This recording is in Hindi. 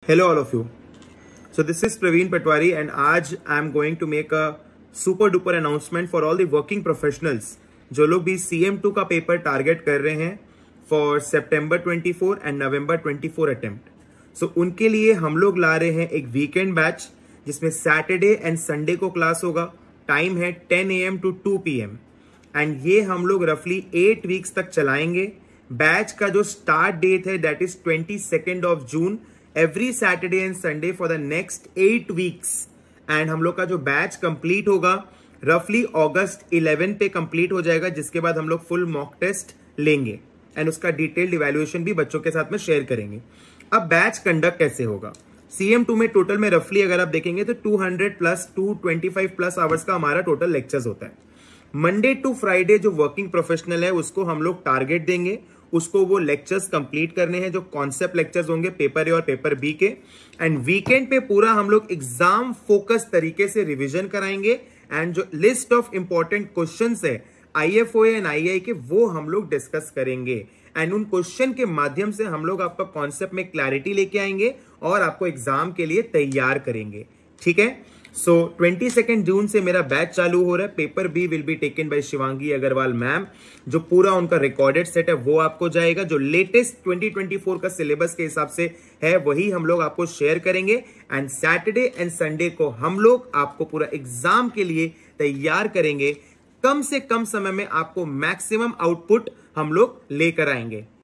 Hello all of you. So this is Praveen Patwari and आज I am going to make a super duper announcement for all the working professionals जो लोग भी CM2 का पेपर टारगेट कर रहे हैं for September 24 and November 24 attempt. So उनके लिए हम लोग ला रहे हैं एक वीकेंड बैच जिसमें सैटरडे एंड संडे को क्लास होगा. टाइम है 10 AM to 2 PM एंड ये हम लोग रफली 8 वीक्स तक चलाएंगे. बैच का जो स्टार्ट डेट है that is 22 June every Saturday and Sunday for the next 8 weeks. And हम लोग का जो बैच कंप्लीट होगा रफली August 11 पे कंप्लीट हो जाएगा, जिसके बाद हम लोग फुल मॉक टेस्ट लेंगे एंड उसका डिटेल्ड इवैल्यूएशन भी बच्चों के साथ में शेयर करेंगे. अब बैच कंडक्ट कैसे होगा? CM2 में टोटल में रफली अगर आप देखेंगे तो 200 प्लस 225 प्लस आवर्स का हमारा टोटल लेक्चर्स होता है. मंडे टू फ्राइडे जो वर्किंग प्रोफेशनल है उसको हम लोग टारगेट देंगे, उसको वो लेक्चर्स कंप्लीट करने हैं जो कॉन्सेप्ट लेक्चर्स होंगे पेपर ए और पेपर बी के. एंड वीकेंड पे पूरा हम लोग एग्जाम फोकस तरीके से रिवीजन कराएंगे एंड जो लिस्ट ऑफ इंपॉर्टेंट क्वेश्चंस है IFOA एंड II के वो हम लोग डिस्कस करेंगे. एंड उन क्वेश्चन के माध्यम से हम लोग आपका कॉन्सेप्ट में क्लैरिटी लेके आएंगे और आपको एग्जाम के लिए तैयार करेंगे. ठीक है. सो 22 जून से मेरा बैच चालू हो रहा है. Paper B will be taken by Shivangi Agrawal ma'am. जो पूरा उनका रिकॉर्डेड सेट है वो आपको जाएगा. जो लेटेस्ट 2024 का सिलेबस के हिसाब से है वही हम लोग आपको शेयर करेंगे. एंड सैटरडे एंड संडे को हम लोग आपको पूरा एग्जाम के लिए तैयार करेंगे. कम से कम समय में आपको मैक्सिमम आउटपुट हम लोग लेकर आएंगे.